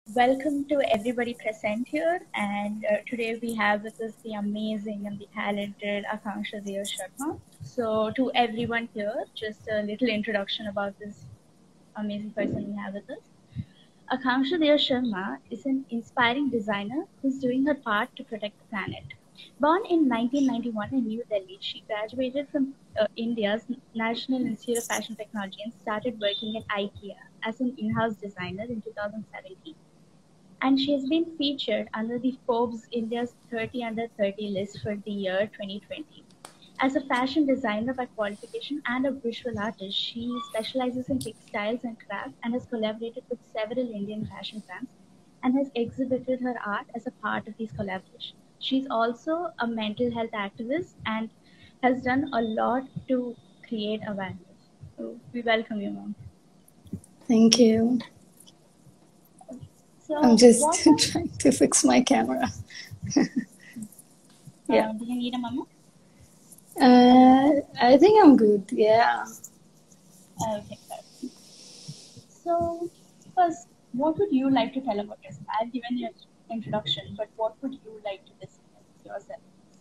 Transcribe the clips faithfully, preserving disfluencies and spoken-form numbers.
Welcome to everybody present here. And uh, today we have with us the amazing and the talented Akanksha Deo Sharma. So, to everyone here, just a little introduction about this amazing person we have with us. Akanksha Deo Sharma is an inspiring designer who's doing her part to protect the planet. Born in nineteen ninety-one in New Delhi, she graduated from uh, India's National Institute of Fashion Technology and started working at IKEA as an in-house designer in two thousand seventeen, and she has been featured under the Forbes India's thirty under thirty list for the year twenty twenty. As a fashion designer by qualification and a visual artist, she specializes in textiles and craft and has collaborated with several Indian fashion brands and has exhibited her art as a part of these collaborations. She's also a mental health activist and has done a lot to create awareness. So we welcome you, ma'am. Thank you. So I'm just what was, trying to fix my camera. Yeah. uh, do you need a moment? Uh, I think I'm good. Yeah. Okay, perfect. So, first, what would you like to tell about yourself? I've given you an introduction, but what would you like to describe yourself?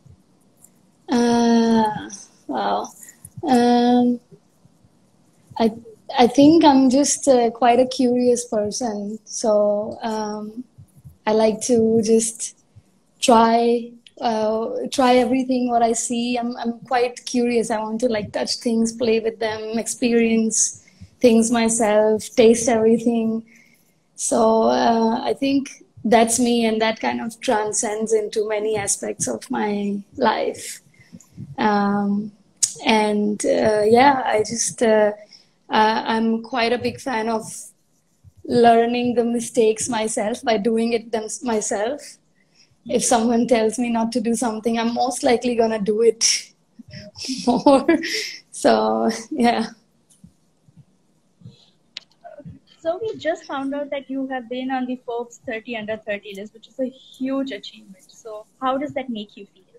Uh, wow. Um, I I think I'm just uh, quite a curious person. So um, I like to just try uh, try everything what I see. I'm I'm quite curious. I want to like touch things, play with them, experience things myself, taste everything. So uh, I think that's me, and that kind of transcends into many aspects of my life. Um, and uh, yeah, I just uh, uh, I'm quite a big fan of learning the mistakes myself by doing it them- myself. If someone tells me not to do something, I'm most likely gonna do it more. So yeah. So, we just found out that you have been on the Forbes thirty under thirty list, which is a huge achievement. So, how does that make you feel?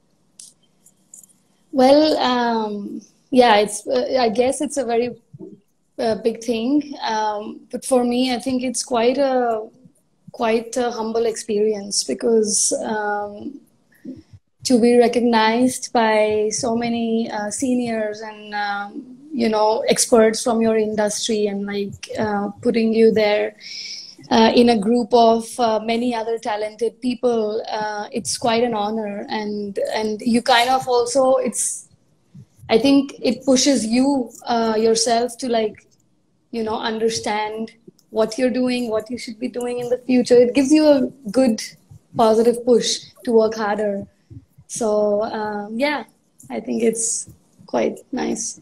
Well, um, yeah, it's. Uh, I guess it's a very uh, big thing, um, but for me, I think it's quite a quite a humble experience because um, to be recognized by so many uh, seniors and um, you know experts from your industry and like uh, putting you there uh, in a group of uh, many other talented people, uh, it's quite an honor, and and you kind of also it's I think it pushes you uh, yourself to like you know understand what you're doing, what you should be doing in the future. It gives you a good positive push to work harder. So um, yeah, I think it's quite nice.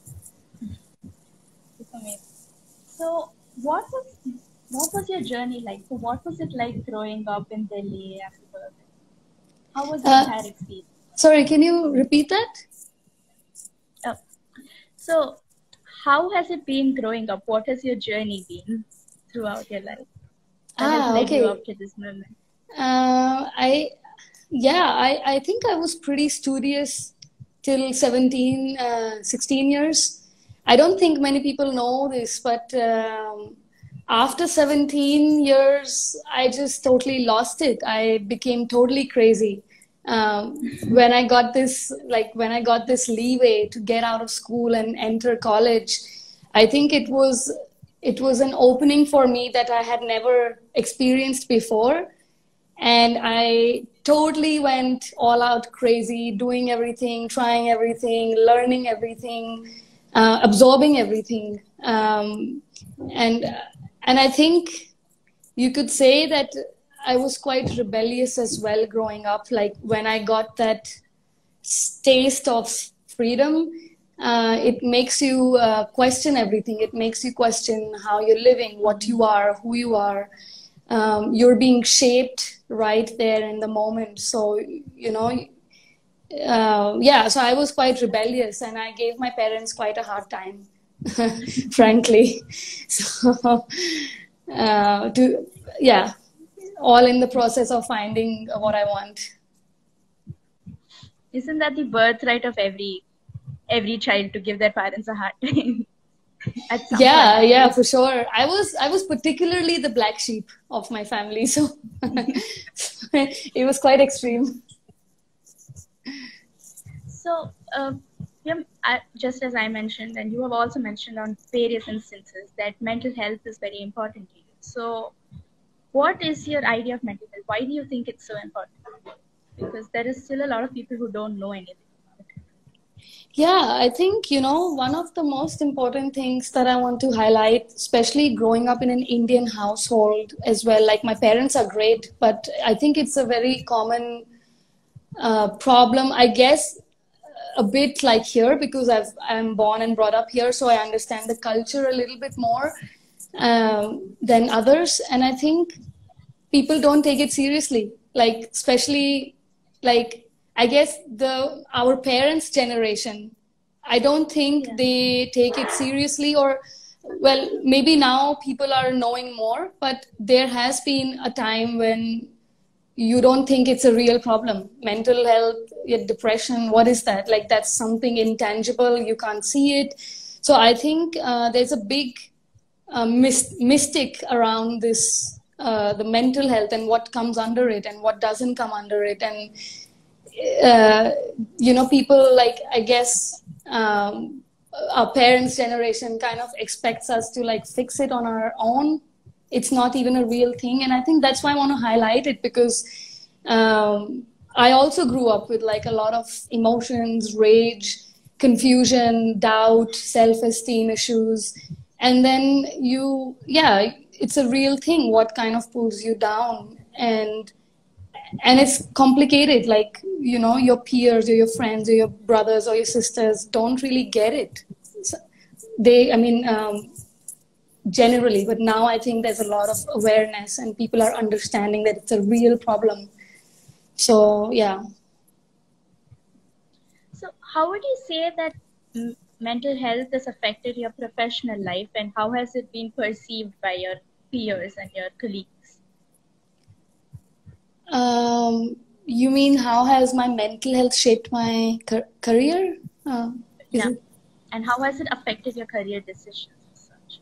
It's amazing. So, what was what was your journey like? So, what was it like growing up in Delhi as a girl? How was the Uh, entire experience? Sorry, can you repeat that? Oh, so, how has it been growing up? What has your journey been throughout your life that has Ah, led you okay. up to this moment? Uh, I yeah, I, I think I was pretty studious till seventeen, uh, sixteen years. I don't think many people know this, but um, after seventeen years, I just totally lost it. I became totally crazy. Um, when I got this, like when I got this leeway to get out of school and enter college, I think it was it was an opening for me that I had never experienced before, and I totally went all out crazy, doing everything, trying everything, learning everything, uh, absorbing everything, um, and and I think you could say that I was quite rebellious as well growing up. Like when I got that taste of freedom, uh, it makes you uh, question everything. It makes you question how you're living, what you are, who you are. Um, you're being shaped right there in the moment. So, you know, uh, yeah, so I was quite rebellious and I gave my parents quite a hard time, frankly. So, uh, to, yeah, all in the process of finding what I want. Isn't that the birthright of every every child to give their parents a hard time? at some point Yeah, at yeah, for least. sure. I was I was particularly the black sheep of my family, so it was quite extreme. So, uh, yeah, I, just as I mentioned, and you have also mentioned on various instances that mental health is very important to you. So, what is your idea of mental health? Why do you think it's so important? Because there is still a lot of people who don't know anything about it. Yeah, I think, you know, one of the most important things that I want to highlight, especially growing up in an Indian household as well, like my parents are great, but I think it's a very common uh, problem, I guess, a bit like here because I've, I'm born and brought up here, so I understand the culture a little bit more um, than others. And I think people don't take it seriously, like especially like I guess the our parents generation, I don't think Yeah, they take it seriously. Or well, maybe now people are knowing more, but there has been a time when you don't think it's a real problem. Mental health, yeah, depression, what is that? Like that's something intangible, you can't see it. So I think uh, there's a big uh, myst- mystic around this, uh, the mental health and what comes under it and what doesn't come under it. And uh, you know, people like, I guess, um, our parents' generation kind of expects us to like fix it on our own. It's not even a real thing, and I think that's why I want to highlight it because um, I also grew up with like a lot of emotions, rage, confusion, doubt, self-esteem issues, and then you, yeah, it's a real thing. What kind of pulls you down? and and it's complicated, like, you know, your peers or your friends or your brothers or your sisters don't really get it. So they, I mean, um, generally, but now I think there's a lot of awareness and people are understanding that it's a real problem. So yeah. so how would you say that mm, mental health has affected your professional life, and how has it been perceived by your peers and your colleagues? Um, you mean how has my mental health shaped my car- career? Uh, is Yeah, it? and how has it affected your career decisions as such?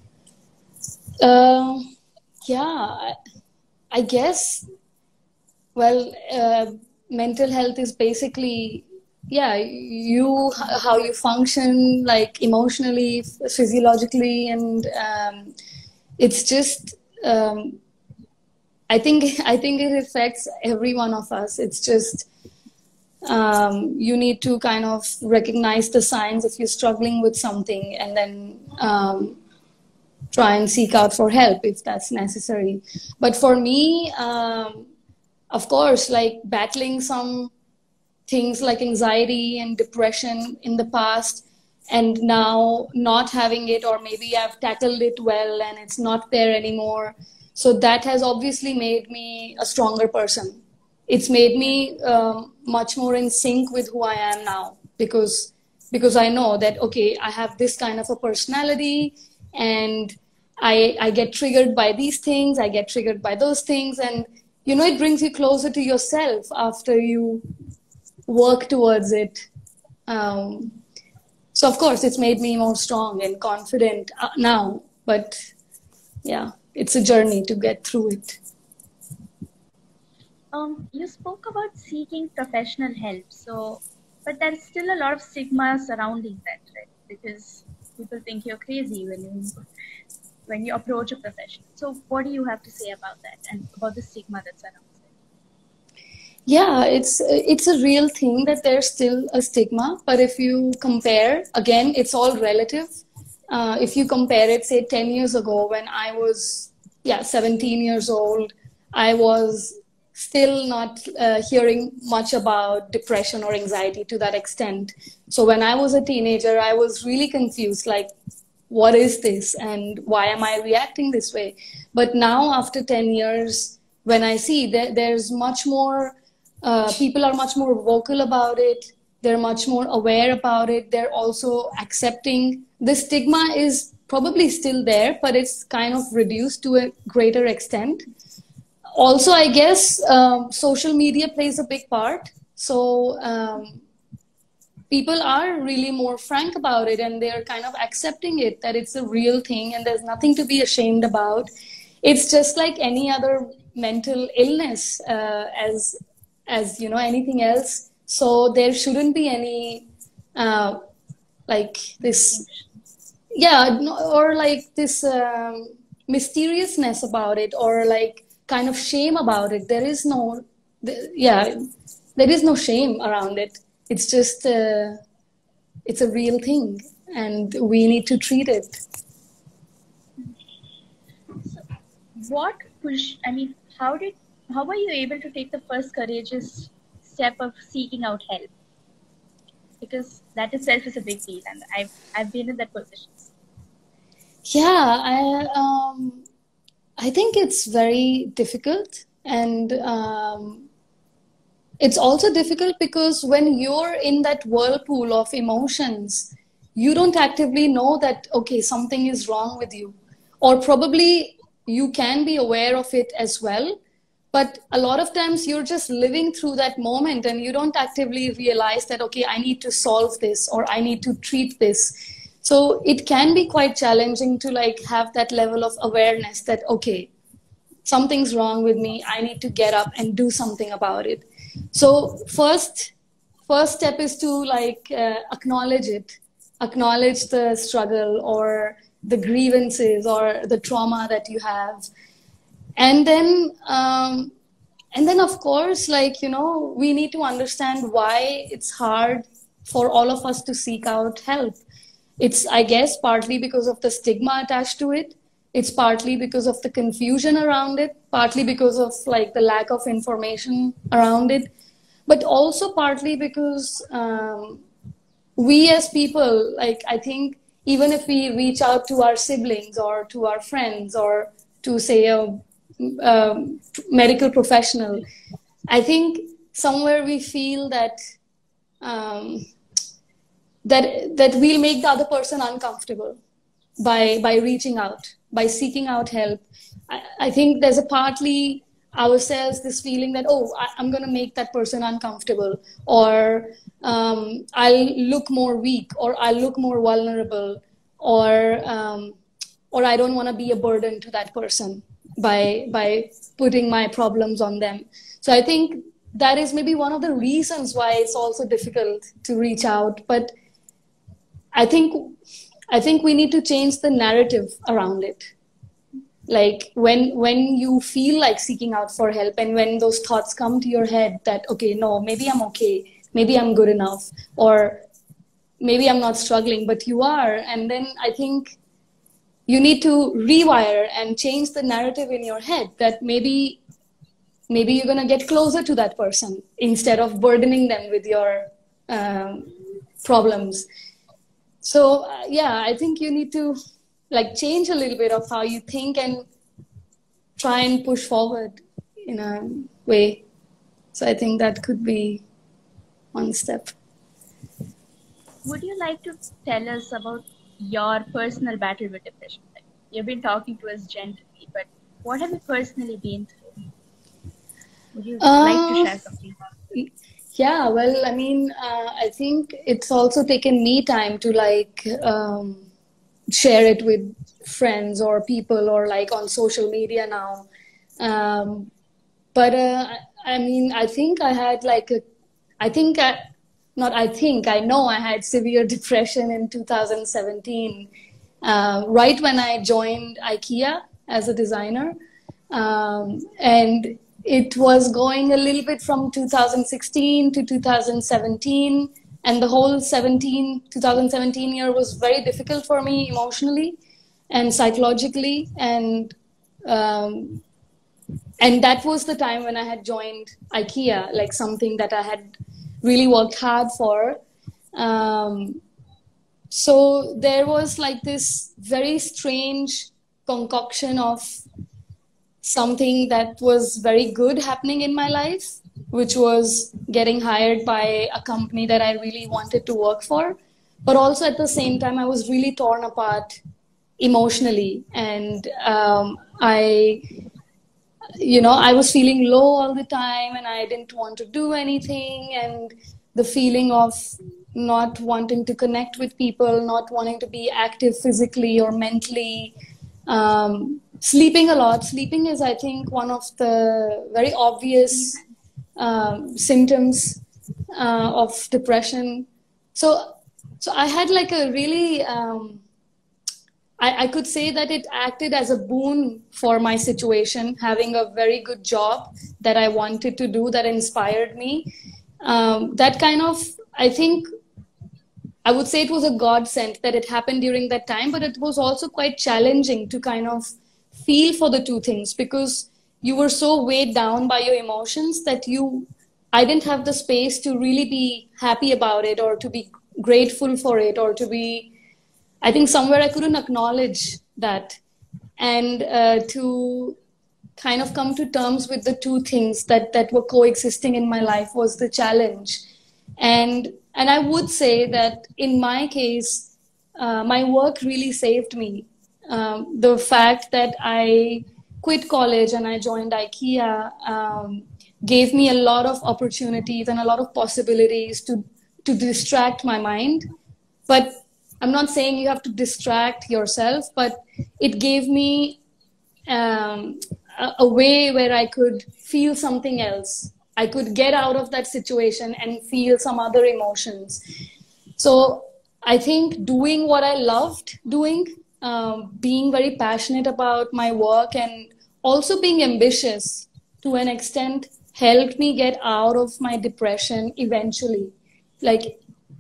Uh, yeah, I, I guess. Well, uh, mental health is basically, yeah, you, how you function, like emotionally, physiologically, and um, it's just. Um, I think I think it affects every one of us. It's just um, you need to kind of recognize the signs if you're struggling with something, and then um, try and seek out for help if that's necessary. But for me, um, of course, like battling some things like anxiety and depression in the past, and now not having it, or maybe I've tackled it well and it's not there anymore. So that has obviously made me a stronger person. It's made Yeah. me um, much more in sync with who I am now, because because I know that okay, I have this kind of a personality, and I I get triggered by these things, I get triggered by those things, and you know, it brings you closer to yourself after you work towards it. Um, so of course, it's made me more strong and confident uh, now. But yeah, it's a journey to get through it. Um, you spoke about seeking professional help, so but there's still a lot of stigma surrounding that, right? Because people think you're crazy when you when you approach a professional. So what do you have to say about that and about the stigma that surrounds it? Yeah, it's it's a real thing that there's still a stigma. But if you compare, again, it's all relative. Uh, if you compare it, say ten years ago when I was, yeah, seventeen years old, I was still not uh, hearing much about depression or anxiety to that extent. So when I was a teenager, I was really confused, like, what is this and why am I reacting this way? But now, after ten years, when I see that there's much more, uh, people are much more vocal about it, they're much more aware about it, they're also accepting. The stigma is probably still there, but it's kind of reduced to a greater extent. Also, I guess um, social media plays a big part. So, um, people are really more frank about it, and they're kind of accepting it, that it's a real thing and there's nothing to be ashamed about. It's just like any other mental illness, uh, as as you know, anything else. So there shouldn't be any uh, like this, yeah, no- or like this um, mysteriousness about it, or like kind of shame about it. There is no, th- yeah, there is no shame around it. It's just, uh, it's a real thing, and we need to treat it. So what push, I mean, how did, how were you able to take the first courageous step of seeking out help? Because that itself is a big deal, and I've, I've been in that position. Yeah, I um, I think it's very difficult, and um, it's also difficult because when you're in that whirlpool of emotions, you don't actively know that, okay, something is wrong with you. Or probably you can be aware of it as well. But a lot of times you're just living through that moment and you don't actively realize that, okay, I need to solve this or I need to treat this. So it can be quite challenging to like have that level of awareness that, okay, something's wrong with me. I need to get up and do something about it. So first, first step is to like uh, acknowledge it, acknowledge the struggle or the grievances or the trauma that you have, and then um, and then of course, like, you know, we need to understand why it's hard for all of us to seek out help. It's, I guess, partly because of the stigma attached to it. It's partly because of the confusion around it, partly because of like the lack of information around it, but also partly because um, we as people, like, I think even if we reach out to our siblings or to our friends or to say a, um medical professional, I think somewhere we feel that um, that that we'll make the other person uncomfortable by by reaching out, by seeking out help. I, I think there's a partly ourselves this feeling that, oh, I, I'm going to make that person uncomfortable, or um, I'll look more weak, or I'll look more vulnerable, or um, or I don't want to be a burden to that person by by putting my problems on them. So I think that is maybe one of the reasons why it's also difficult to reach out. But I think I think we need to change the narrative around it. Like when when you feel like seeking out for help, and when those thoughts come to your head that, okay, no, maybe I'm okay, maybe I'm good enough, or maybe I'm not struggling, but you are. And then I think you need to rewire and change the narrative in your head that maybe maybe you're going to get closer to that person instead of burdening them with your um, problems. So uh, yeah, I think you need to like change a little bit of how you think and try and push forward in a way. So I think that could be one step. Would you like to tell us about your personal battle with depression? Like, you've been talking to us gently, but what have you personally been through? Would you Uh, like to share something? Yeah, well, I mean, uh, I think it's also taken me time to like um, share it with friends or people or like on social media now. Um, but uh, I mean, I think I had like a, I think I, not I think, I know I had severe depression in two thousand seventeen, uh, right when I joined IKEA as a designer. Um, and it was going a little bit from two thousand sixteen to two thousand seventeen. And the whole seventeen, two thousand seventeen year was very difficult for me emotionally and psychologically. And um, and that was the time when I had joined IKEA, like something that I had really worked hard for. Um, so there was like this very strange concoction of something that was very good happening in my life, which was getting hired by a company that I really wanted to work for. But also at the same time, I was really torn apart emotionally. And um, I, you know, I was feeling low all the time and I didn't want to do anything. And the feeling of not wanting to connect with people, not wanting to be active physically or mentally, um, sleeping a lot. Sleeping is, I think, one of the very obvious um, symptoms uh, of depression. So, so I had like a really, um, I, I could say that it acted as a boon for my situation, having a very good job that I wanted to do, that inspired me. Um, that kind of, I think, I would say it was a godsend that it happened during that time, but it was also quite challenging to kind of feel for the two things, because you were so weighed down by your emotions that you, I didn't have the space to really be happy about it, or to be grateful for it, or to be, I think somewhere I couldn't acknowledge that. And uh, to kind of come to terms with the two things that, that were coexisting in my life was the challenge. And, and I would say that in my case, uh, my work really saved me. Um, the fact that I quit college and I joined IKEA um, gave me a lot of opportunities and a lot of possibilities to, to distract my mind. But I'm not saying you have to distract yourself, but it gave me um, a, a way where I could feel something else. I could get out of that situation and feel some other emotions. So I think doing what I loved doing, um, being very passionate about my work, and also being ambitious to an extent, helped me get out of my depression eventually. Like,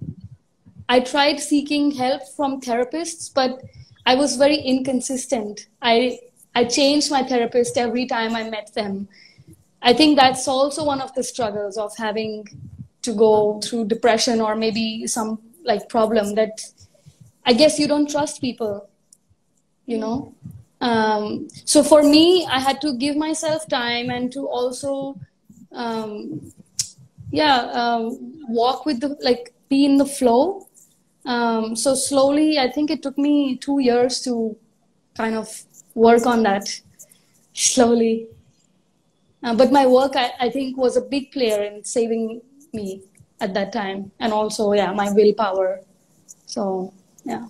I tried seeking help from therapists, but I was very inconsistent. I, I changed my therapist every time I met them. I think that's also one of the struggles of having to go through depression, or maybe some like problem, that I guess you don't trust people, you know? Um, so for me, I had to give myself time, and to also, um, yeah, um, walk with the, like, be in the flow. Um, so slowly, I think it took me two years to kind of work on that slowly. Uh, but my work, I, I think, was a big player in saving me at that time. And also, yeah, my willpower. So, yeah.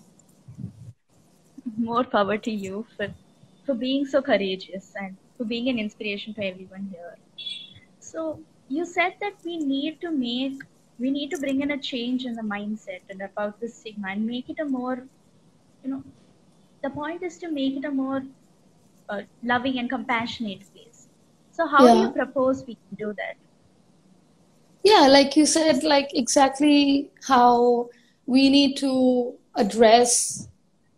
More power to you for, for being so courageous and for being an inspiration to everyone here. So you said that we need to make, we need to bring in a change in the mindset and about the stigma and make it a more, you know, the point is to make it a more uh, loving and compassionate place. So how do you Yeah. propose we can do that? Yeah, like you said, like exactly how we need to address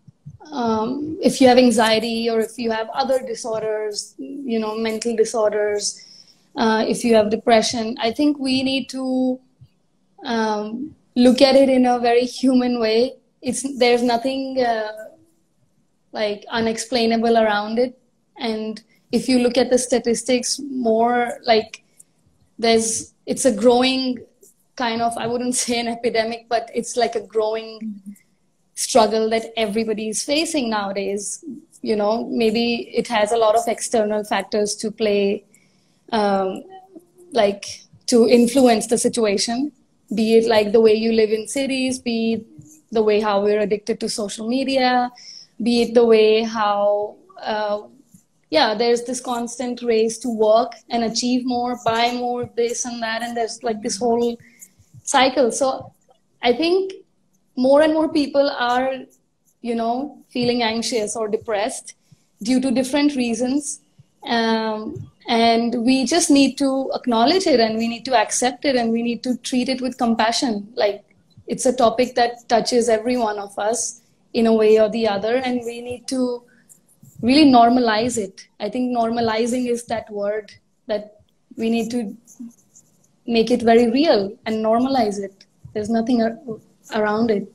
um, if you have anxiety, or if you have other disorders, you know, mental disorders, uh, if you have depression. I think we need to um, look at it in a very human way. It's, there's nothing uh, like unexplainable around it. And if you look at the statistics more, like, there's, it's a growing kind of, I wouldn't say an epidemic, but it's like a growing struggle that everybody is facing nowadays. You know, maybe it has a lot of external factors to play, um, like to influence the situation, be it like the way you live in cities, be it the way how we're addicted to social media, be it the way how, uh, yeah, there's this constant race to work and achieve more, buy more, this and that, and there's like this whole cycle. So I think more and more people are, you know, feeling anxious or depressed due to different reasons. Um, and we just need to acknowledge it, and we need to accept it, and we need to treat it with compassion. Like, it's a topic that touches every one of us in a way or the other, and we need to really normalize it. I think normalizing is that word, that we need to make it very real and normalize it. There's nothing ar- around it.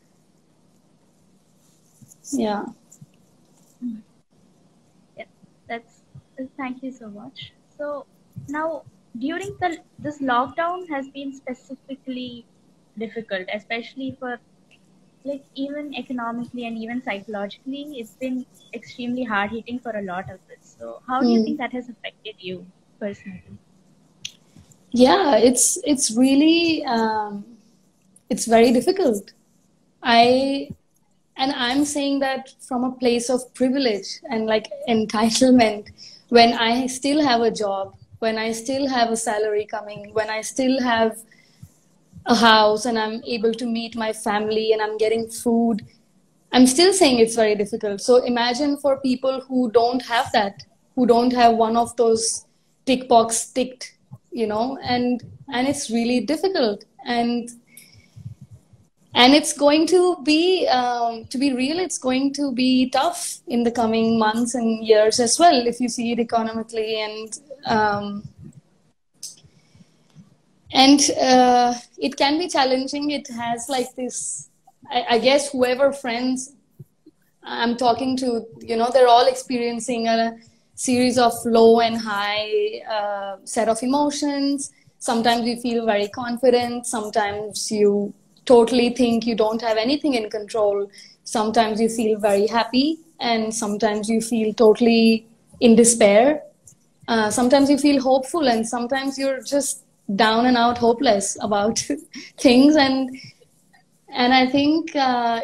Yeah. Yeah, that's, thank you so much. So now during the this lockdown has been specifically difficult, especially for, like, even economically and even psychologically, it's been extremely hard hitting for a lot of us. So how do you Mm. think that has affected you personally? Yeah, it's it's really um, it's very difficult. I and I'm saying that from a place of privilege and like entitlement, when I still have a job, when I still have a salary coming, when I still have a house and I'm able to meet my family and I'm getting food, I'm still saying it's very difficult. So imagine for people who don't have that, who don't have one of those tick box ticked, you know, and and it's really difficult. And and it's going to be, um, to be real, it's going to be tough in the coming months and years as well, if you see it economically. And um, and uh, it can be challenging. It has like this, I, I guess whoever friends I'm talking to, you know, they're all experiencing a series of low and high uh, set of emotions. Sometimes you feel very confident. Sometimes you totally think you don't have anything in control. Sometimes you feel very happy, and sometimes you feel totally in despair. Uh, sometimes you feel hopeful, and sometimes you're just down and out hopeless about things. And and I think uh,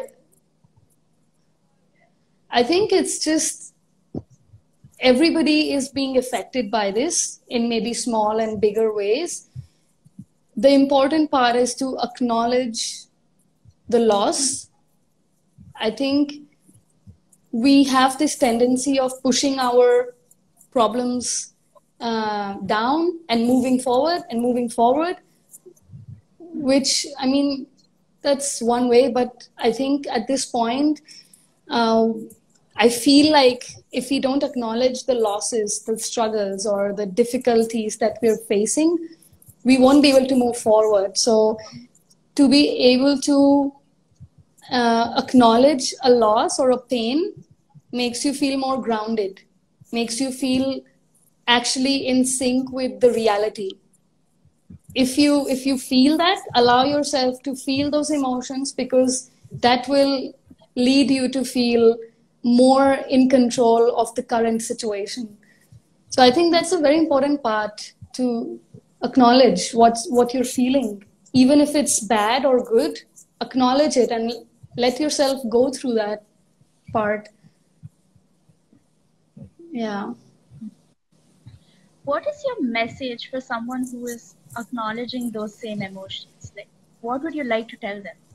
I think it's just everybody is being affected by this in maybe small and bigger ways. The important part is to acknowledge the loss. I think we have this tendency of pushing our problems uh, down and moving forward and moving forward, which, I mean, that's one way. But I think at this point, uh, I feel like if we don't acknowledge the losses, the struggles, or the difficulties that we're facing, we won't be able to move forward. So to be able to uh, acknowledge a loss or a pain makes you feel more grounded, makes you feel actually in sync with the reality. If you, if you feel that, allow yourself to feel those emotions, because that will lead you to feel more in control of the current situation. So I think that's a very important part, to acknowledge what's, what you're feeling. Even if it's bad or good, acknowledge it and let yourself go through that part. Yeah. What is your message for someone who is acknowledging those same emotions? Like, what would you like to tell them?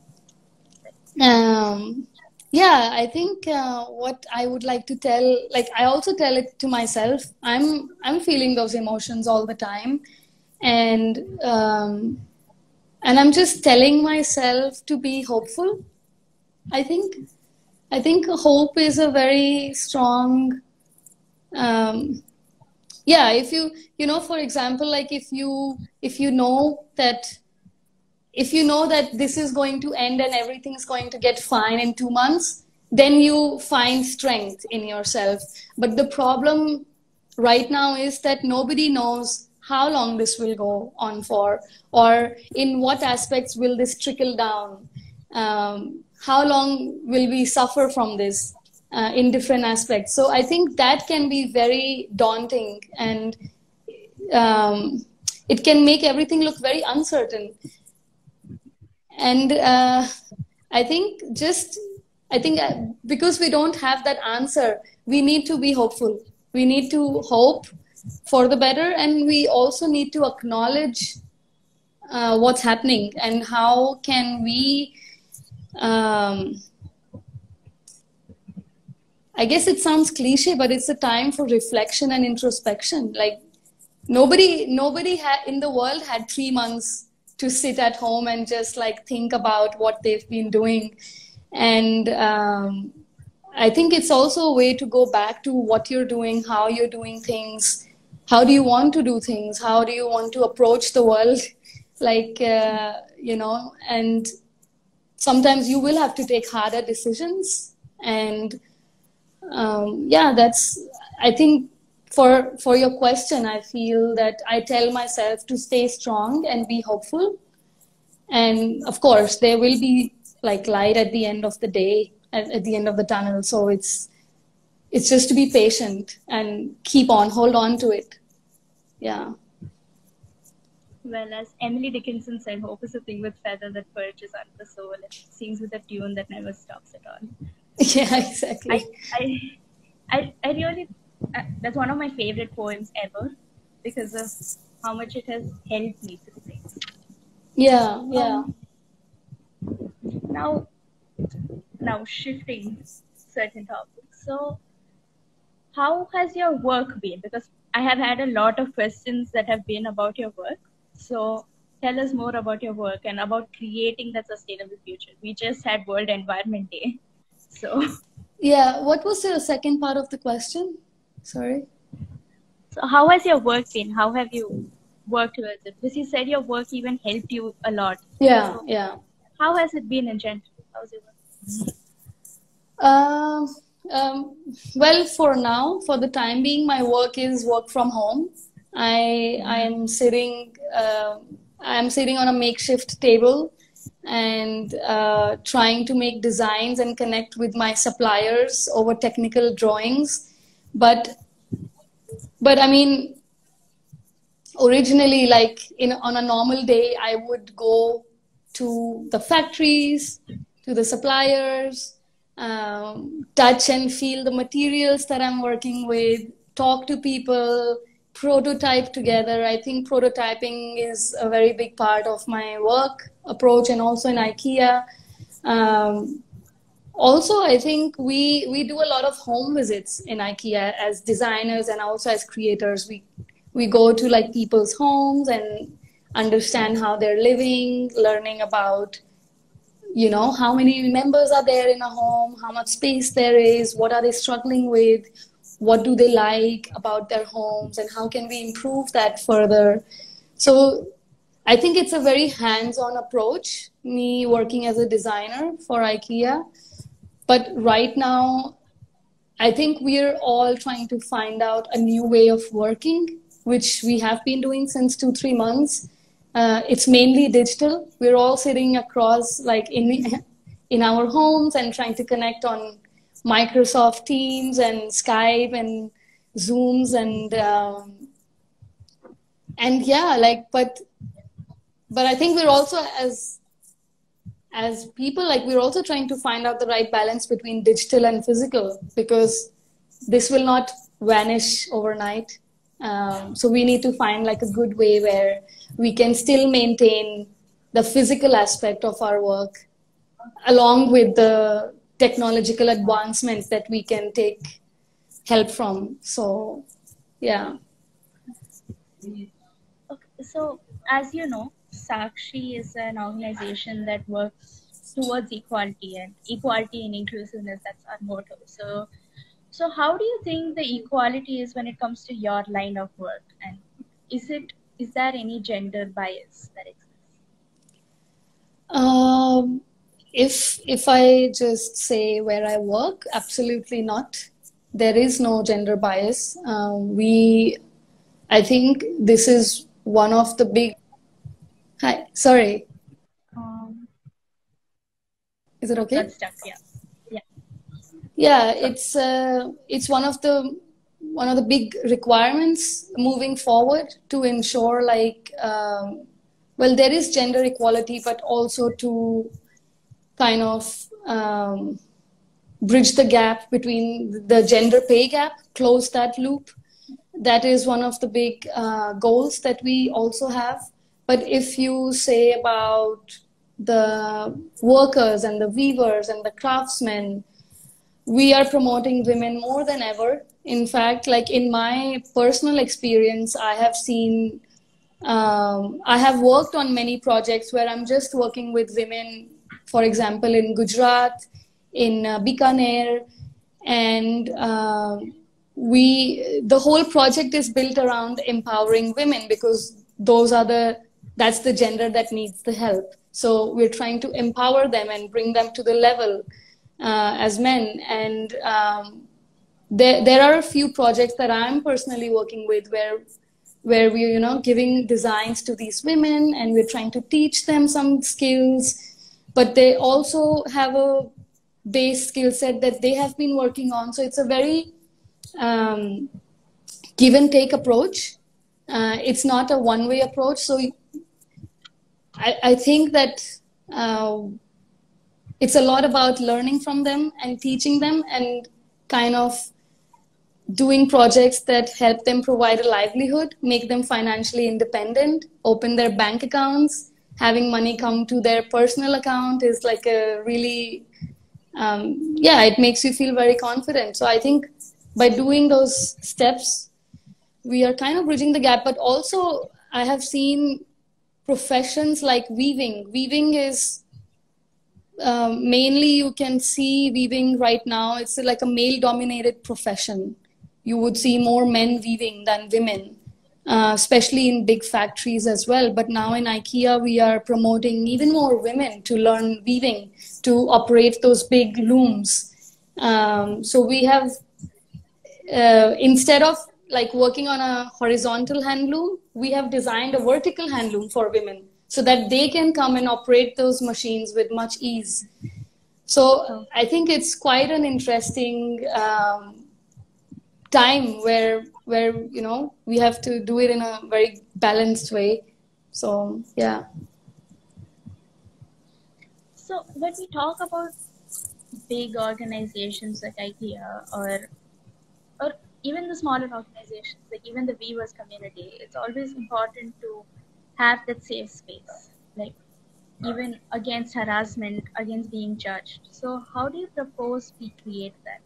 Um, yeah, I think uh, what I would like to tell, like I also tell it to myself. I'm I'm feeling those emotions all the time, and um, and I'm just telling myself to be hopeful. I think I think hope is a very strong. Um, yeah, if you you know, for example, like if you if you know that. If you know that this is going to end and everything's going to get fine in two months, then you find strength in yourself. But the problem right now is that nobody knows how long this will go on for, or in what aspects will this trickle down. Um, how long will we suffer from this uh, in different aspects? So I think that can be very daunting, and um, it can make everything look very uncertain. And uh, I think just, I think uh, because we don't have that answer, we need to be hopeful. We need to hope for the better, and we also need to acknowledge uh, what's happening, and how can we, um, I guess it sounds cliche, but it's a time for reflection and introspection. Like nobody, nobody ha- in the world had three months to sit at home and just like think about what they've been doing. And um, I think it's also a way to go back to what you're doing, how you're doing things, how do you want to do things, how do you want to approach the world, like, uh, you know, and sometimes you will have to take harder decisions. And um, yeah, that's, I think, For, for your question, I feel that I tell myself to stay strong and be hopeful. And of course, there will be like light at the end of the day, at, at the end of the tunnel. So it's, it's just to be patient and keep on, hold on to it. Yeah. Well, as Emily Dickinson said, hope is a thing with feather that perches on the soul and sings with a tune that never stops at all. Yeah, So I, exactly. I, I, I really, uh, that's one of my favorite poems ever because of how much it has helped me through things. Yeah, yeah. Um, now, now shifting certain topics. So, how has your work been? Because I have had a lot of questions that have been about your work. So tell us more about your work and about creating that sustainable future. We just had World Environment Day. So, Yeah, what was the second part of the question? Sorry. so how has your work been? How have you worked towards it? Because you said your work even helped you a lot. Yeah, So yeah. how has it been in general? How's your work? Um, um, well, for now, for the time being, my work is work from home. I I am sitting uh, I am sitting on a makeshift table and uh, trying to make designs and connect with my suppliers over technical drawings. But but I mean, originally, like in on a normal day, I would go to the factories, to the suppliers, um, touch and feel the materials that I'm working with, talk to people, prototype together. I think prototyping is a very big part of my work approach, and also in IKEA. Um, Also, I think we we do a lot of home visits in IKEA as designers and also as creators. We we go to like people's homes and understand how they're living, learning about, you know, how many members are there in a home, how much space there is, what are they struggling with, what do they like about their homes, and how can we improve that further. So I think it's a very hands-on approach, me working as a designer for IKEA. But right now, I think we're all trying to find out a new way of working, which we have been doing since two, three months. Uh, it's mainly digital. We're all sitting across, like in in our homes, and trying to connect on Microsoft Teams and Skype and Zooms and um, and yeah, like but but I think we're also as as people, like we're also trying to find out the right balance between digital and physical, because this will not vanish overnight. Um, so we need to find like a good way where we can still maintain the physical aspect of our work along with the technological advancements that we can take help from. So yeah. Okay, so as you know, Sakshi is an organization that works towards equality and equality and inclusiveness. That's our motto. So, so how do you think the equality is when it comes to your line of work? And is it is there any gender bias that exists? Um, if if I just say where I work, absolutely not. There is no gender bias. Um, we, I think this is one of the big. Hi, sorry, Um, is it got okay? stuck. Yeah, yeah. Yeah, So, it's uh, it's one of the one of the big requirements moving forward to ensure like um, well, there is gender equality, but also to kind of um, bridge the gap between the gender pay gap, close that loop. That is one of the big uh, goals that we also have. But if you say about the workers and the weavers and the craftsmen, we are promoting women more than ever. In fact, like in my personal experience, I have seen, um, I have worked on many projects where I'm just working with women, for example, in Gujarat, in uh, Bikaner, and um, we, the whole project is built around empowering women because those are the, that's the gender that needs the help. So we're trying to empower them and bring them to the level uh, as men. And um, there, there are a few projects that I'm personally working with where where we're, you know, giving designs to these women and we're trying to teach them some skills, but they also have a base skill set that they have been working on. So it's a very um, give and take approach. Uh, it's not a one way approach. So I, I think that uh, it's a lot about learning from them and teaching them and kind of doing projects that help them provide a livelihood, make them financially independent, open their bank accounts. Having money come to their personal account is like a really, um, yeah, it makes you feel very confident. So I think by doing those steps, we are kind of bridging the gap. But also, I have seen professions like weaving. Weaving is um, mainly, you can see weaving right now, it's like a male dominated profession. You would see more men weaving than women, uh, especially in big factories as well. But now in IKEA, we are promoting even more women to learn weaving, to operate those big looms. Um, so we have, uh, instead of like working on a horizontal hand loom, we have designed a vertical hand loom for women so that they can come and operate those machines with much ease. So I think it's quite an interesting um, time where where you know we have to do it in a very balanced way. So yeah. So when we talk about big organizations like IKEA or or even the smaller organizations, like even the weavers community, it's always important to have that safe space, like even against harassment, against being judged. So how do you propose we create that?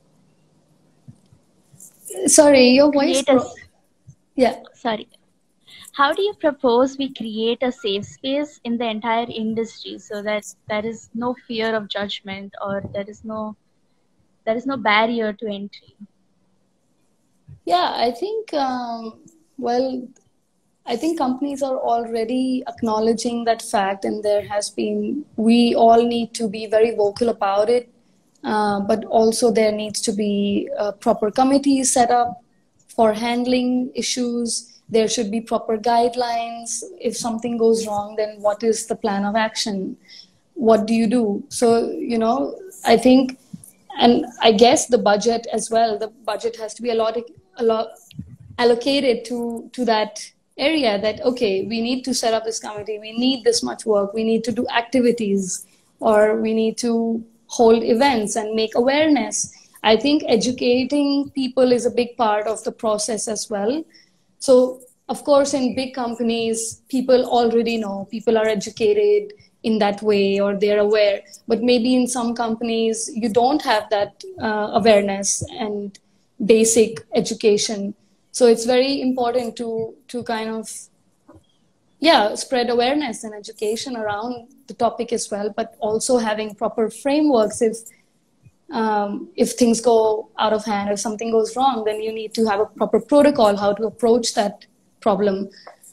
Sorry, your voice Create a, broke. Yeah. sorry. How do you propose we create a safe space in the entire industry so that there is no fear of judgment or there is no there is no barrier to entry? Yeah, I think, um, well, I think companies are already acknowledging that fact, and there has been, we all need to be very vocal about it. Uh, but also, there needs to be uh, proper committees set up for handling issues. There should be proper guidelines. If something goes wrong, then what is the plan of action? What do you do? So, you know, I think, and I guess the budget as well, the budget has to be a lot, a lot allocated to, to that area that, okay, we need to set up this committee, we need this much work, we need to do activities, or we need to hold events and make awareness. I think educating people is a big part of the process as well. So, of course, in big companies, people already know, people are educated in that way or they're aware. But maybe in some companies, you don't have that uh, awareness and basic education. So it's very important to, to kind of, yeah, spread awareness and education around the topic as well, but also having proper frameworks. If um, if things go out of hand, if something goes wrong, then you need to have a proper protocol how to approach that problem.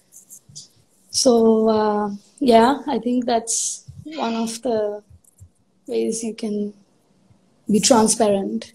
So uh, yeah, I think that's one of the ways you can be transparent.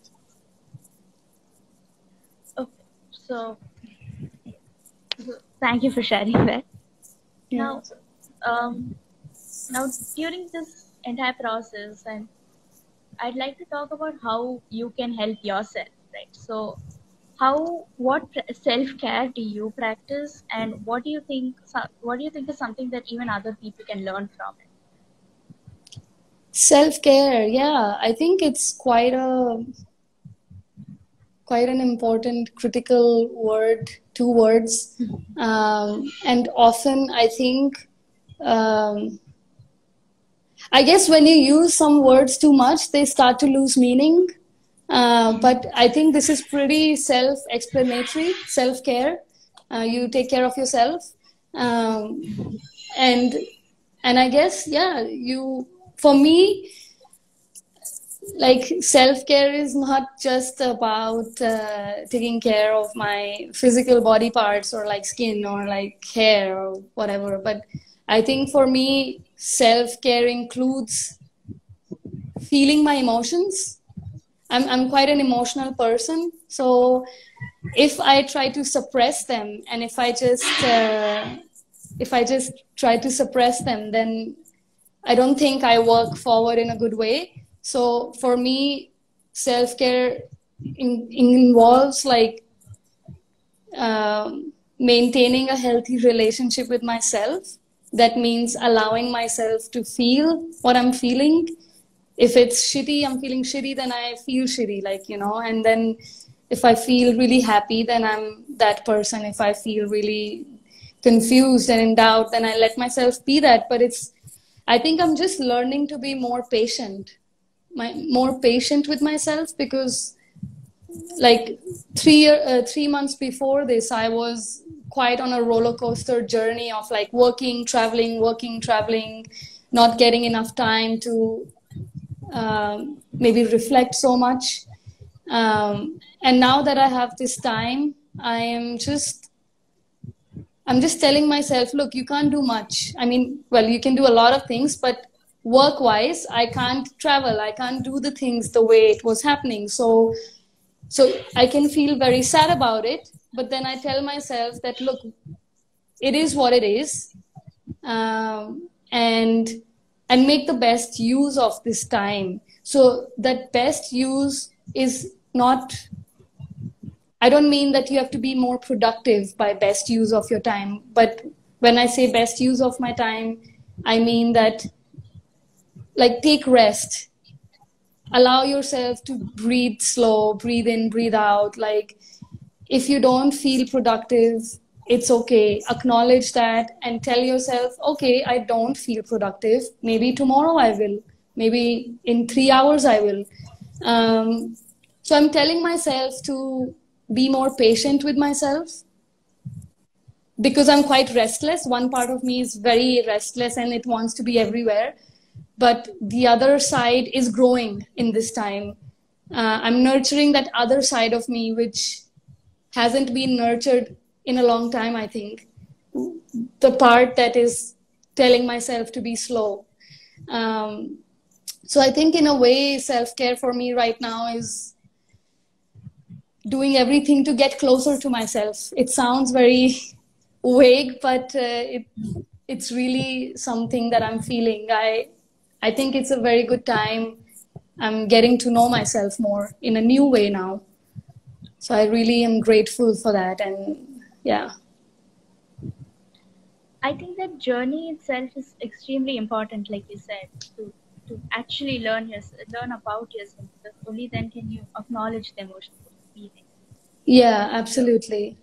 Okay, so, so thank you for sharing that. Yeah. Now, um, now during this entire process, and I'd like to talk about how you can help yourself, right? So, how, what self-care do you practice, and what do you think? What do you think is something that even other people can learn from it? Self-care, yeah, I think it's quite a quite an important, critical word, two words, um, and often I think. Um, I guess when you use some words too much, they start to lose meaning. Uh, but I think this is pretty self-explanatory, self-care. Uh, you take care of yourself. Um, and and I guess, yeah, you, for me, like self-care is not just about uh, taking care of my physical body parts or like skin or like hair or whatever. But I think for me, self-care includes feeling my emotions. I'm, I'm quite an emotional person. So if I try to suppress them and if I just, uh, if I just try to suppress them, then I don't think I work forward in a good way. So for me, self-care in, involves like um, maintaining a healthy relationship with myself, That means allowing myself to feel what I'm feeling. If it's shitty, I'm feeling shitty, then I feel shitty, like, you know, and then if I feel really happy, then I'm that person. If I feel really confused and in doubt, then I let myself be that. But it's, I think I'm just learning to be more patient, my, more patient with myself, because like three, uh, three months before this, I was quite on a roller coaster journey of like working, traveling, working, traveling, not getting enough time to um, maybe reflect so much. Um, and now that I have this time, I am just, I'm just telling myself, look, you can't do much. I mean, well, you can do a lot of things, but work-wise, I can't travel. I can't do the things the way it was happening. So, so I can feel very sad about it. But then I tell myself that, look, it is what it is. Um, and, and make the best use of this time. So that best use is not, I don't mean that you have to be more productive by best use of your time. But when I say best use of my time, I mean that, like, take rest. Allow yourself to breathe slow, breathe in, breathe out. Like, if you don't feel productive, it's okay. Acknowledge that and tell yourself, okay, I don't feel productive. Maybe tomorrow I will. Maybe in three hours I will. Um, so I'm telling myself to be more patient with myself, because I'm quite restless. One part of me is very restless and it wants to be everywhere. But the other side is growing in this time. Uh, I'm nurturing that other side of me, which hasn't been nurtured in a long time, I think. The part that is telling myself to be slow. Um, so I think in a way, self-care for me right now is doing everything to get closer to myself. It sounds very vague, but uh, it, it's really something that I'm feeling. I, I think it's a very good time. I'm getting to know myself more in a new way now. So I really am grateful for that. And yeah. I think that journey itself is extremely important, like you said, to, to actually learn your, learn about yourself. Because only then can you acknowledge the emotions that you're feeling. Yeah, absolutely.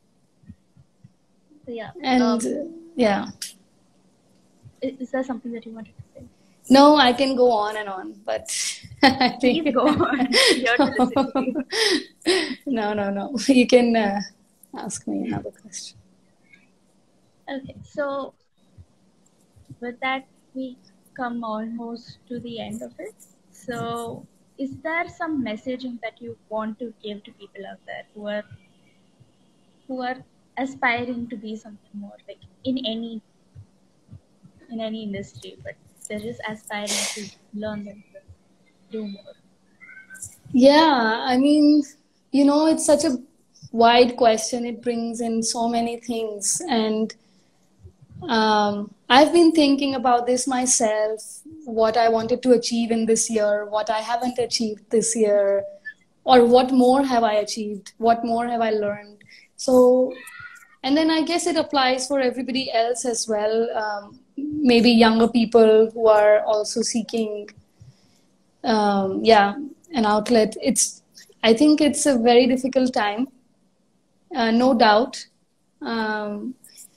So yeah. And um, yeah. Is, is there something that you wanted to say? No, I can go on and on, but I think... Please go on. Here to listen to you. No, no, no. You can uh, ask me another question. Okay, so with that, we come almost to the end of it. So is there some messaging that you want to give to people out there who are who are aspiring to be something more, like in any in any industry, but they're just aspiring to learn themselves, do more? Yeah, I mean, you know, it's such a wide question. It brings in so many things. And um, I've been thinking about this myself, what I wanted to achieve in this year, what I haven't achieved this year, or what more have I achieved, what more have I learned. So, and then I guess it applies for everybody else as well. Um, maybe younger people who are also seeking, um, yeah, an outlet. It's, I think it's a very difficult time, uh, no doubt. Um,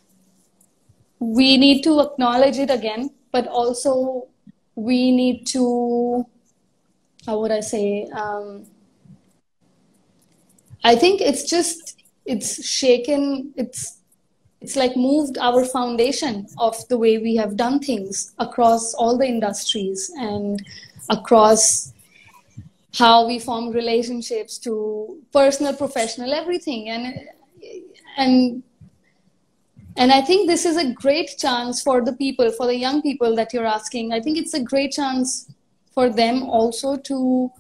we need to acknowledge it again, but also we need to, how would I say, um, I think it's just, it's shaken, it's, it's like moved our foundation of the way we have done things across all the industries and across how we form relationships to personal, professional, everything. And, and, and I think this is a great chance for the people, for the young people that you're asking. I think it's a great chance for them also to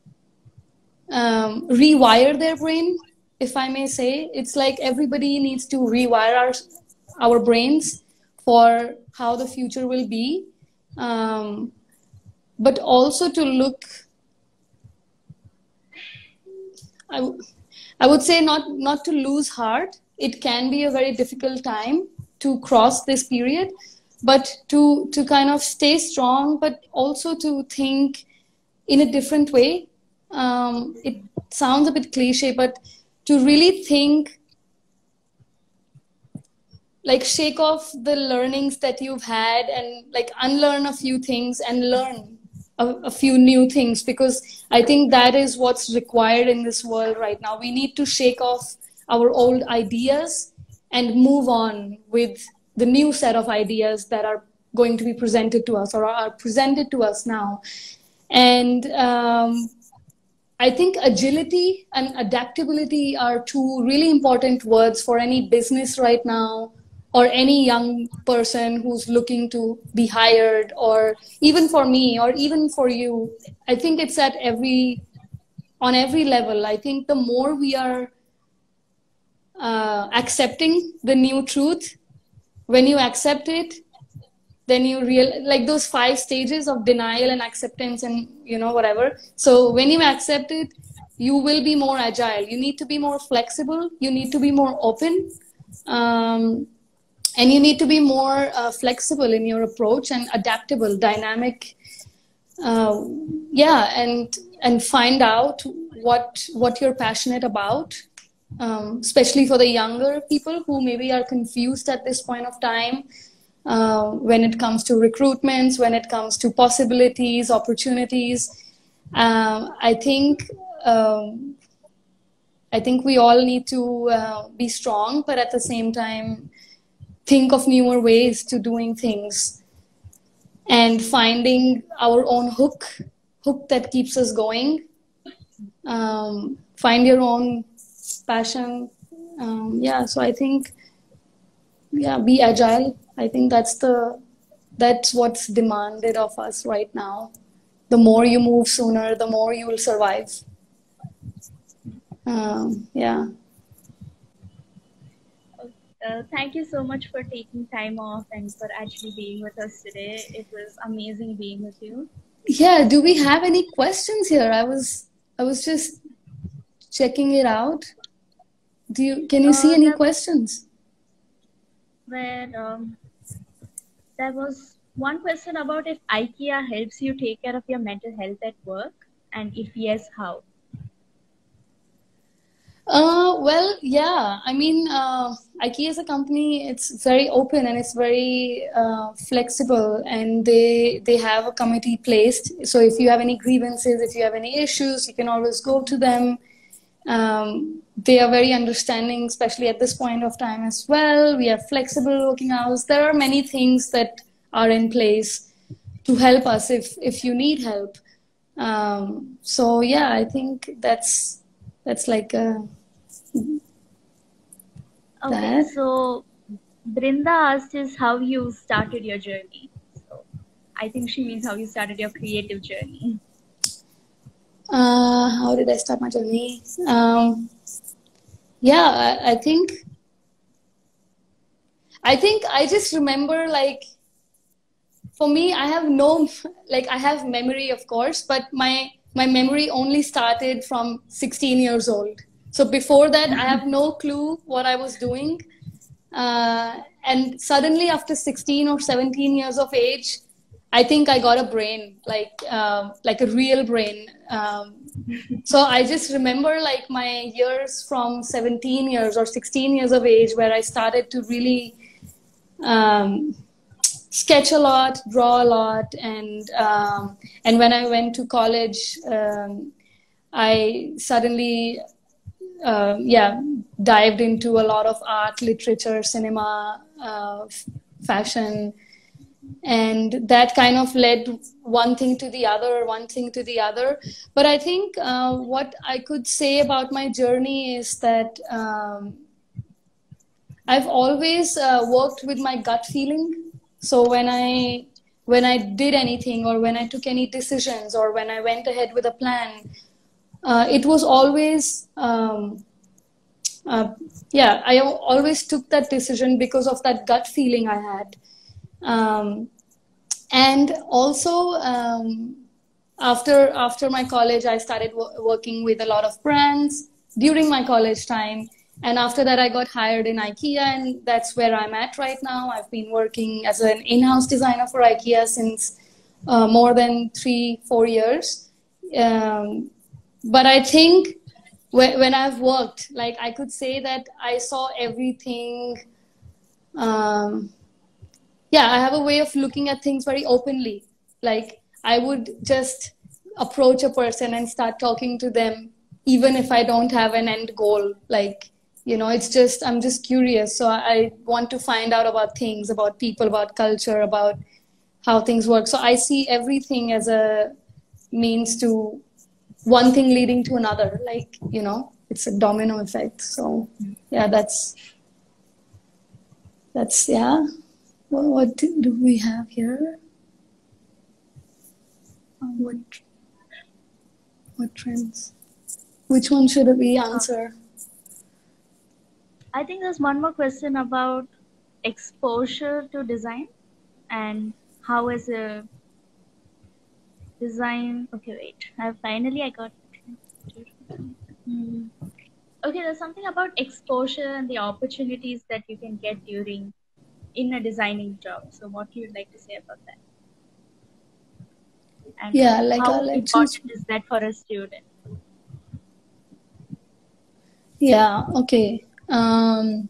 um, rewire their brain, if I may say. It's like everybody needs to rewire our, our brains for how the future will be. Um, but also to look, I, I would say not, not to lose heart. It can be a very difficult time to cross this period, but to to kind of stay strong, but also to think in a different way. Um, it sounds a bit cliche, but to really think, like shake off the learnings that you've had and like unlearn a few things and learn a, a few new things, because I think that is what's required in this world right now. We need to shake off our old ideas and move on with the new set of ideas that are going to be presented to us or are presented to us now. And um, I think agility and adaptability are two really important words for any business right now, or any young person who's looking to be hired, or even for me, or even for you. I think it's at every, on every level. I think the more we are uh, accepting the new truth, when you accept it, then you real like those five stages of denial and acceptance and you know whatever. So when you accept it, you will be more agile. You need to be more flexible. You need to be more open. Um, and you need to be more uh, flexible in your approach and adaptable, dynamic. Uh, yeah, and and find out what what you're passionate about, um, especially for the younger people who maybe are confused at this point of time. Uh, when it comes to recruitments, when it comes to possibilities, opportunities, um, I think um, I think we all need to uh, be strong, but at the same time, think of newer ways to doing things and finding our own hook, hook that keeps us going. Um, find your own passion. Um, yeah, so I think, yeah, be agile. I think that's the that's what's demanded of us right now. The more you move sooner, the more you will survive. Um, yeah. Uh, thank you so much for taking time off and for actually being with us today. It was amazing being with you. Yeah. Do we have any questions here? I was I was just checking it out. Do you can you Uh, see any there, questions? where um, there was one question about if IKEA helps you take care of your mental health at work, and if yes, how? Uh, well, yeah. I mean, uh, IKEA as a company, it's very open and it's very uh, flexible, and they they have a committee placed. So if you have any grievances, if you have any issues, you can always go to them. Um, they are very understanding, especially at this point of time as well. We have flexible working hours. There are many things that are in place to help us if if you need help. Um, so yeah, I think that's that's like uh, Okay, that. so Brinda asked us how you started your journey. So I think she means how you started your creative journey. Uh, how did I start my journey? Um, yeah, I, I think I think I just remember, like, for me, I have no, like, I have memory, of course, but my my memory only started from sixteen years old. So before that, I have no clue what I was doing. Uh, and suddenly, after sixteen or seventeen years of age, I think I got a brain, like um, like a real brain. Um, so I just remember, like, my years from seventeen years or sixteen years of age, where I started to really um, sketch a lot, draw a lot, and um, and when I went to college, um, I suddenly uh, yeah dived into a lot of art, literature, cinema, uh, f- fashion, and that kind of led one thing to the other, one thing to the other. But I think uh, what I could say about my journey is that um, I've always uh, worked with my gut feeling. So when I when I did anything, or when I took any decisions, or when I went ahead with a plan, uh, it was always um, uh, yeah. I always took that decision because of that gut feeling I had, um, and also um, after after my college, I started w- working with a lot of brands during my college time. And after that, I got hired in IKEA, and that's where I'm at right now. I've been working as an in-house designer for IKEA since uh, more than three, four years. Um, but I think when, when I've worked, like I could say that I saw everything. Um, yeah, I have a way of looking at things very openly. Like I would just approach a person and start talking to them, even if I don't have an end goal. Like, you know, it's just, I'm just curious. So I want to find out about things, about people, about culture, about how things work. So I see everything as a means to one thing leading to another. Like, you know, it's a domino effect. So yeah, that's, that's, yeah. Well, what do, do we have here? What, what trends? Which one should we answer? I think there's one more question about exposure to design and how is a design. Okay, wait. I finally I got. Hmm. Okay, there's something about exposure and the opportunities that you can get during in a designing job. So, what do you like to say about that? And Yeah, like how I'll important is that for a student? Yeah. Okay. Um,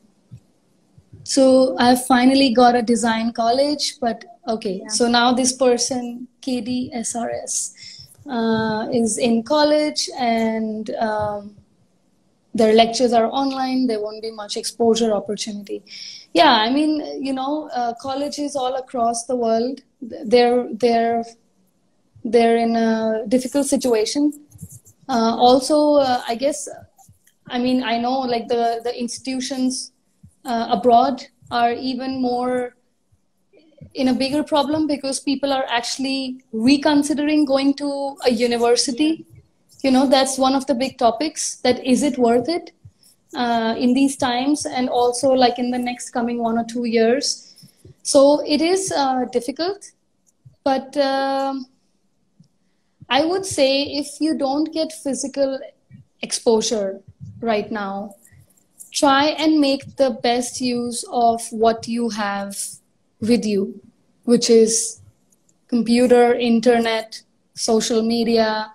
so I've finally got a design college, but okay. Yeah. So now this person, K D S R S, uh, is in college, and um, their lectures are online. There won't be much exposure opportunity. Yeah, I mean, you know, uh, colleges all across the world, they're they're they're in a difficult situation. Uh, also, uh, I guess, I mean, I know like the the institutions uh, abroad are even more in a bigger problem because people are actually reconsidering going to a university. Yeah. You know, that's one of the big topics. That is it worth it uh, in these times, and also like in the next coming one or two years. So it is uh, difficult, but um I would say if you don't get physical exposure right now, try and make the best use of what you have with you, which is computer, internet, social media.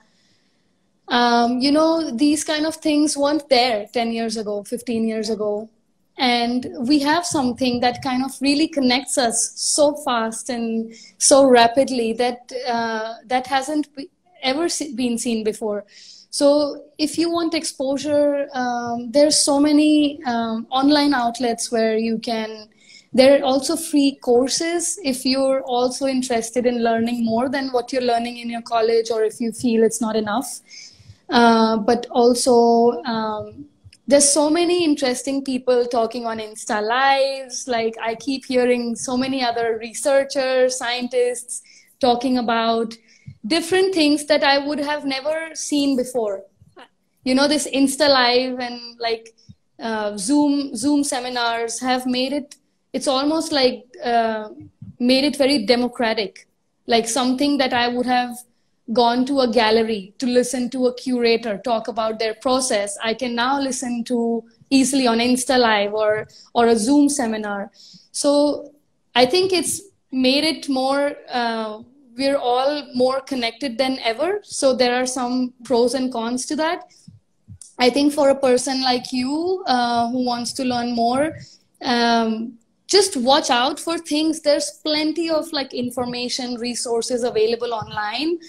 Um, you know, these kind of things weren't there ten years ago, fifteen years ago. And we have something that kind of really connects us so fast and so rapidly that uh, that hasn't ever been seen before. So if you want exposure, um, there's so many um, online outlets where you can, there are also free courses if you're also interested in learning more than what you're learning in your college, or if you feel it's not enough. Uh, but also, um, there's so many interesting people talking on Insta Lives. Like I keep hearing so many other researchers, scientists talking about different things that I would have never seen before. You know, this Insta Live and like uh, Zoom Zoom seminars have made it, it's almost like uh, made it very democratic. Like something that I would have gone to a gallery to listen to a curator talk about their process, I can now listen to easily on Insta Live or, or a Zoom seminar. So I think it's made it more, uh, we're all more connected than ever. So there are some pros and cons to that. I think for a person like you uh, who wants to learn more, um, just watch out for things. There's plenty of like information, resources available online.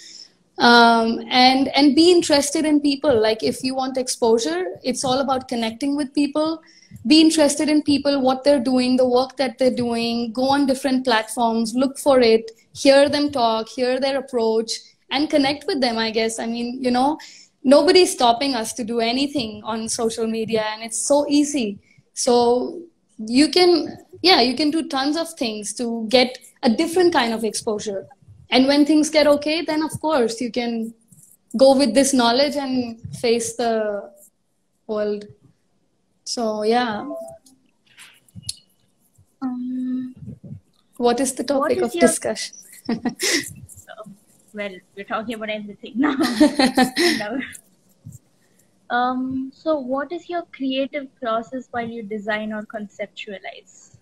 Um, and and be interested in people. Like if you want exposure, it's all about connecting with people. Be interested in people, what they're doing, the work that they're doing. Go on different platforms, look for it, hear them talk, hear their approach, and connect with them, I guess. I mean, you know, nobody's stopping us to do anything on social media, and it's so easy. So you can, yeah, you can do tons of things to get a different kind of exposure. And when things get okay, then of course you can go with this knowledge and face the world. So yeah. Um, what is the topic is of your... discussion? Well, we're talking about everything now. Um, so what is your creative process while you design or conceptualize?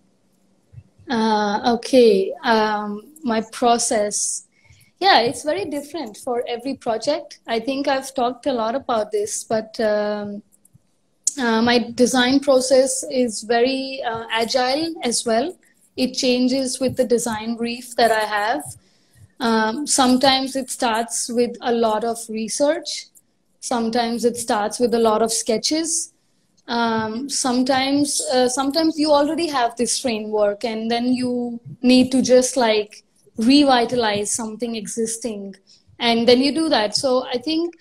Uh, okay, um, my process. Yeah, it's very different for every project. I think I've talked a lot about this, but um, uh, my design process is very uh, agile as well. It changes with the design brief that I have. Um, sometimes it starts with a lot of research. Sometimes it starts with a lot of sketches. Um, sometimes, uh, sometimes you already have this framework, and then you need to just like revitalize something existing, and then you do that. So I think,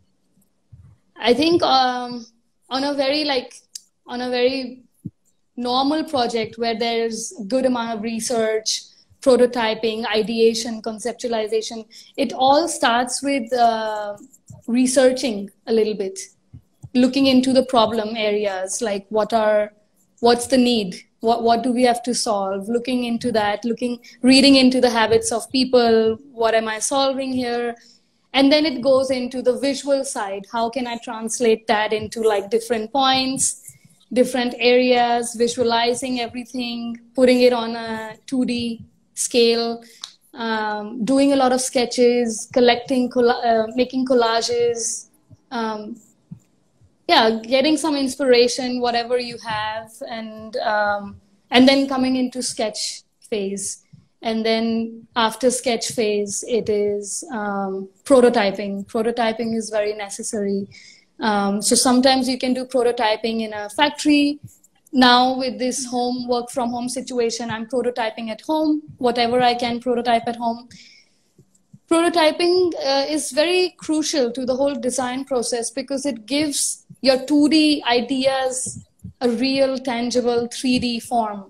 I think um, on a very like on a very normal project where there's good amount of research, prototyping, ideation, conceptualization, it all starts with uh, researching a little bit, looking into the problem areas, like what are, what's the need, what what do we have to solve, looking into that, looking, reading into the habits of people, what am I solving here, and then it goes into the visual side. How can I translate that into like different points, different areas, visualizing everything, putting it on a two D scale, um, doing a lot of sketches, collecting, colla uh, making collages, um, yeah, getting some inspiration, whatever you have, and um, and then coming into sketch phase. And then after sketch phase, it is um, prototyping. Prototyping is very necessary. Um, so sometimes you can do prototyping in a factory. Now with this home work from home situation, I'm prototyping at home, whatever I can prototype at home. Prototyping uh, is very crucial to the whole design process because it gives your two D ideas a real, tangible three D form.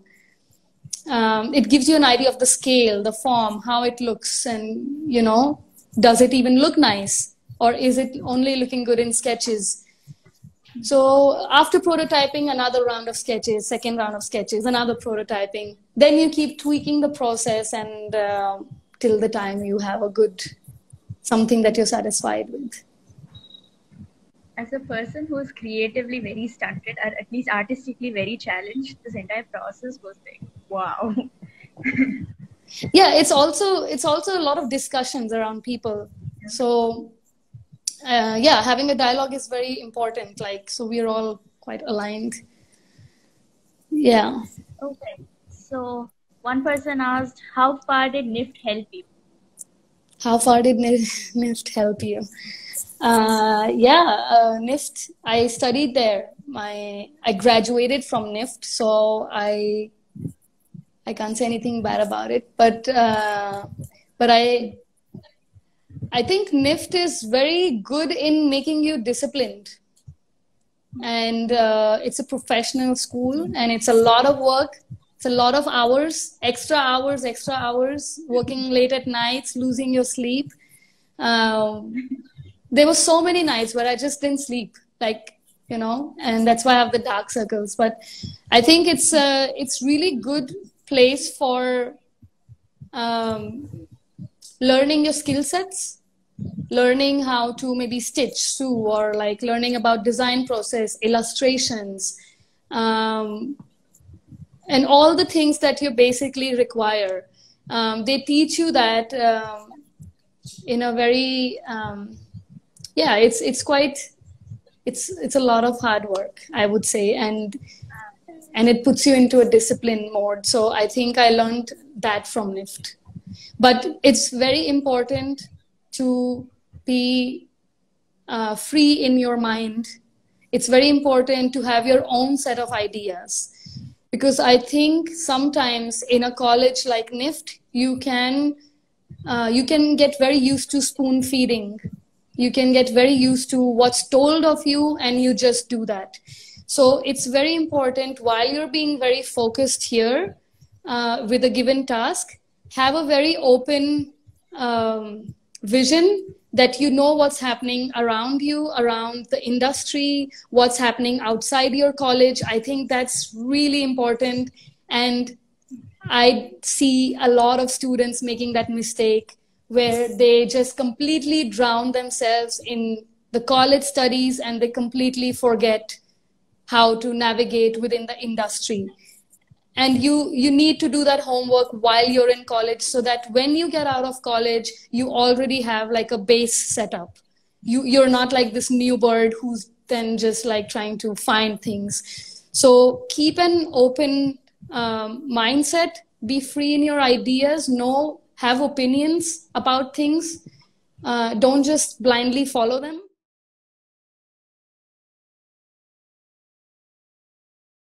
Um, it gives you an idea of the scale, the form, how it looks, and, you know, does it even look nice? Or is it only looking good in sketches? So after prototyping, another round of sketches, second round of sketches, another prototyping. Then you keep tweaking the process and uh, till the time you have a good, something that you're satisfied with. As a person who is creatively very stunted, or at least artistically very challenged, this entire process was like, wow. Yeah, it's also, it's also a lot of discussions around people. Yeah. So uh, yeah, having a dialogue is very important. Like, so we're all quite aligned. Yeah. Okay. So one person asked, how far did N I F T help you? How far did N I F T help you? Uh, yeah, uh, N I F T, I studied there. My, I graduated from N I F T, so I, I can't say anything bad about it. But, uh, but I, I think N I F T is very good in making you disciplined. And uh, it's a professional school, and it's a lot of work. It's a lot of hours, extra hours, extra hours, working late at nights, losing your sleep. Um, there were so many nights where I just didn't sleep, like, you know, and that's why I have the dark circles. But I think it's a, it's really good place for um, learning your skill sets, learning how to maybe stitch, sew, or like learning about design process, illustrations, um, and all the things that you basically require. Um, they teach you that um, in a very, um, yeah, it's, it's quite, it's, it's a lot of hard work, I would say. And, and it puts you into a discipline mode. So I think I learned that from N I F T. But it's very important to be uh, free in your mind. It's very important to have your own set of ideas. Because I think sometimes in a college like N I F T, you can, uh, you can get very used to spoon feeding. You can get very used to what's told of you, and you just do that. So it's very important, while you're being very focused here uh, with a given task, have a very open um, vision, that you know what's happening around you, around the industry, what's happening outside your college. I think that's really important. And I see a lot of students making that mistake where they just completely drown themselves in the college studies and they completely forget how to navigate within the industry. And you, you need to do that homework while you're in college so that when you get out of college, you already have like a base set up. You, you're not like this new bird who's then just like trying to find things. So keep an open um, mindset, be free in your ideas, know, have opinions about things. Uh, don't just blindly follow them.